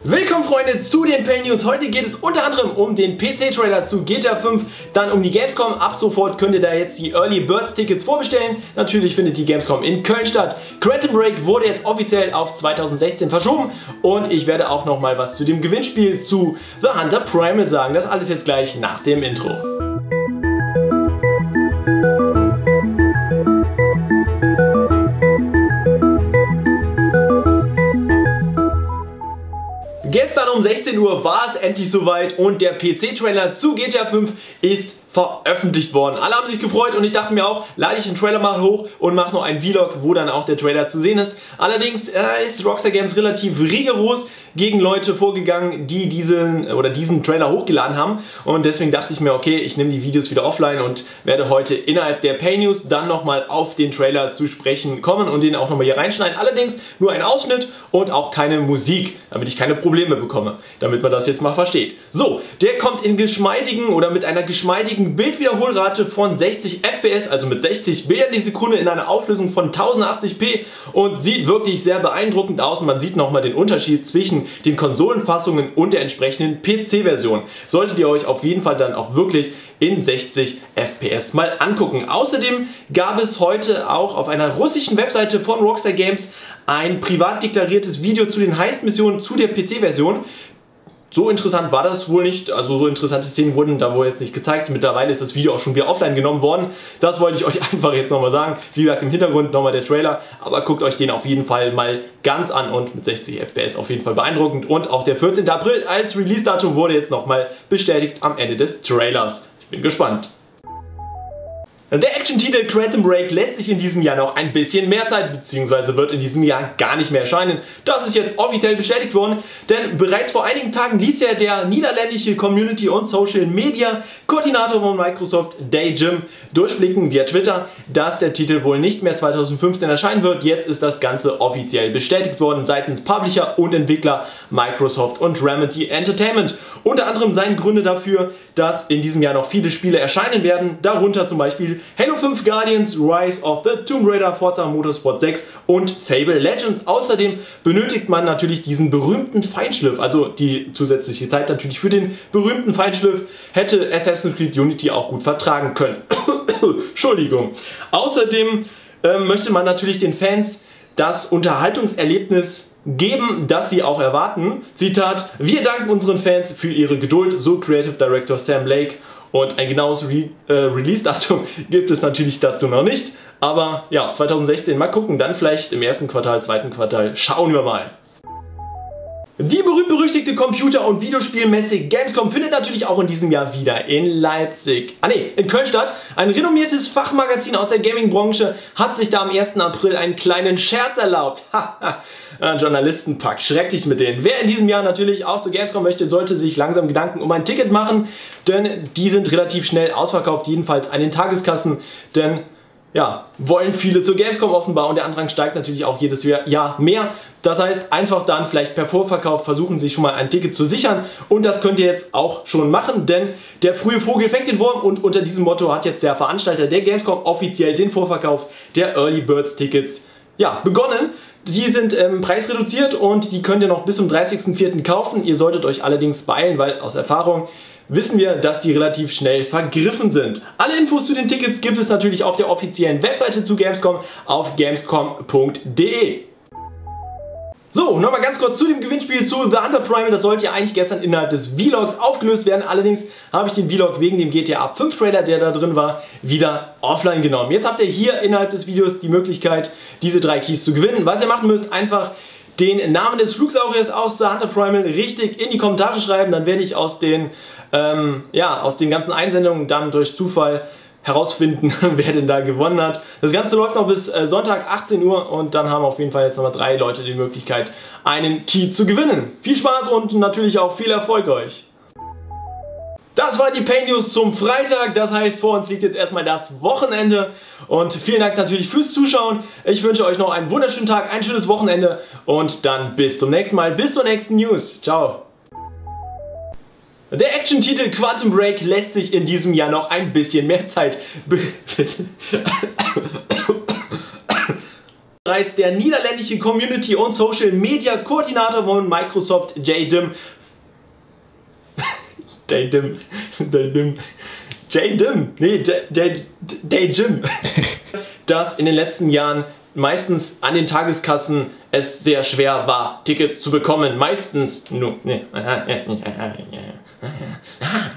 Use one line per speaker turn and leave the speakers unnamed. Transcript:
Willkommen Freunde zu den Pay News. Heute geht es unter anderem um den PC-Trailer zu GTA 5, dann um die Gamescom. Ab sofort könnt ihr da jetzt die Early Birds Tickets vorbestellen. Natürlich findet die Gamescom in Köln statt. Quantum Break wurde jetzt offiziell auf 2016 verschoben und ich werde auch nochmal was zu dem Gewinnspiel zu The Hunter Primal sagen. Das alles jetzt gleich nach dem Intro. Gestern um 16 Uhr war es endlich soweit und der PC-Trailer zu GTA 5 ist veröffentlicht worden. Alle haben sich gefreut und ich dachte mir auch, lade ich den Trailer mal hoch und mache noch einen Vlog, wo dann auch der Trailer zu sehen ist. Allerdings ist Rockstar Games relativ rigoros gegen Leute vorgegangen, die diesen Trailer hochgeladen haben, und deswegen dachte ich mir, okay, ich nehme die Videos wieder offline und werde heute innerhalb der Pay News dann nochmal auf den Trailer zu sprechen kommen und den auch nochmal hier reinschneiden. Allerdings nur ein Ausschnitt und auch keine Musik, damit ich keine Probleme bekomme, damit man das jetzt mal versteht. So, der kommt in geschmeidigen oder mit einer geschmeidigen Bildwiederholrate von 60 FPS, also mit 60 Bildern die Sekunde in einer Auflösung von 1080p und sieht wirklich sehr beeindruckend aus, und man sieht nochmal den Unterschied zwischen den Konsolenfassungen und der entsprechenden PC-Version. Solltet ihr euch auf jeden Fall dann auch wirklich in 60 FPS mal angucken. Außerdem gab es heute auch auf einer russischen Webseite von Rockstar Games ein privat deklariertes Video zu den Heist-Missionen zu der PC-Version. So interessant war das wohl nicht, also so interessante Szenen wurden da wohl jetzt nicht gezeigt. Mittlerweile ist das Video auch schon wieder offline genommen worden. Das wollte ich euch einfach jetzt nochmal sagen. Wie gesagt, im Hintergrund nochmal der Trailer, aber guckt euch den auf jeden Fall mal ganz an und mit 60 FPS auf jeden Fall beeindruckend. Und auch der 14. April als Release-Datum wurde jetzt nochmal bestätigt am Ende des Trailers. Ich bin gespannt. Der Action-Titel Quantum Break lässt sich in diesem Jahr noch ein bisschen mehr Zeit, beziehungsweise wird in diesem Jahr gar nicht mehr erscheinen. Das ist jetzt offiziell bestätigt worden, denn bereits vor einigen Tagen ließ ja der niederländische Community- und Social-Media-Koordinator von Microsoft, Dayjim, durchblicken via Twitter, dass der Titel wohl nicht mehr 2015 erscheinen wird. Jetzt ist das Ganze offiziell bestätigt worden seitens Publisher und Entwickler Microsoft und Remedy Entertainment. Unter anderem seien Gründe dafür, dass in diesem Jahr noch viele Spiele erscheinen werden, darunter zum Beispiel Halo 5 Guardians, Rise of the Tomb Raider, Forza Motorsport 6 und Fable Legends. Außerdem benötigt man natürlich diesen berühmten Feinschliff, also die zusätzliche Zeit natürlich für den berühmten Feinschliff hätte Assassin's Creed Unity auch gut vertragen können. Entschuldigung. Außerdem möchte man natürlich den Fans das Unterhaltungserlebnis geben, das sie auch erwarten. Zitat: Wir danken unseren Fans für ihre Geduld, so Creative Director Sam Lake. Und ein genaues Release-Datum gibt es natürlich dazu noch nicht. Aber ja, 2016, mal gucken, dann vielleicht im ersten Quartal, zweiten Quartal, schauen wir mal. Die berühmt-berüchtigte Computer- und Videospielmesse Gamescom findet natürlich auch in diesem Jahr wieder in Leipzig. In Köln statt. Ein renommiertes Fachmagazin aus der Gaming-Branche hat sich da am 1. April einen kleinen Scherz erlaubt. Journalistenpack, schrecklich mit denen. Wer in diesem Jahr natürlich auch zu Gamescom möchte, sollte sich langsam Gedanken um ein Ticket machen, denn die sind relativ schnell ausverkauft, jedenfalls an den Tageskassen, denn ja, wollen viele zur Gamescom offenbar und der Andrang steigt natürlich auch jedes Jahr mehr. Das heißt, einfach dann vielleicht per Vorverkauf versuchen, sich schon mal ein Ticket zu sichern, und das könnt ihr jetzt auch schon machen, denn der frühe Vogel fängt den Wurm, und unter diesem Motto hat jetzt der Veranstalter der Gamescom offiziell den Vorverkauf der Early Birds Tickets begonnen. Die sind preisreduziert und die könnt ihr noch bis zum 30.04. kaufen. Ihr solltet euch allerdings beeilen, weil aus Erfahrung wissen wir, dass die relativ schnell vergriffen sind. Alle Infos zu den Tickets gibt es natürlich auf der offiziellen Webseite zu Gamescom auf gamescom.de. So, nochmal ganz kurz zu dem Gewinnspiel zu The Hunter Primal. Das sollte ja eigentlich gestern innerhalb des Vlogs aufgelöst werden. Allerdings habe ich den Vlog wegen dem GTA 5 Trailer, der da drin war, wieder offline genommen. Jetzt habt ihr hier innerhalb des Videos die Möglichkeit, diese 3 Keys zu gewinnen. Was ihr machen müsst, einfach den Namen des Flugsauriers aus The Hunter Primal richtig in die Kommentare schreiben. Dann werde ich aus den ganzen Einsendungen dann durch Zufall herausfinden, wer denn da gewonnen hat. Das Ganze läuft noch bis Sonntag 18 Uhr und dann haben auf jeden Fall jetzt nochmal 3 Leute die Möglichkeit, einen Key zu gewinnen. Viel Spaß und natürlich auch viel Erfolg euch! Das war die Pay News zum Freitag, das heißt, vor uns liegt jetzt erstmal das Wochenende, und vielen Dank natürlich fürs Zuschauen. Ich wünsche euch noch einen wunderschönen Tag, ein schönes Wochenende und dann bis zum nächsten Mal, bis zur nächsten News. Ciao! Der Action-Titel Quantum Break lässt sich in diesem Jahr noch ein bisschen mehr Zeit bereits der niederländische Community- und Social-Media-Koordinator von Microsoft, Jane Jim, dass in den letzten Jahren meistens an den Tageskassen es sehr schwer war, Tickets zu bekommen. Meistens nur.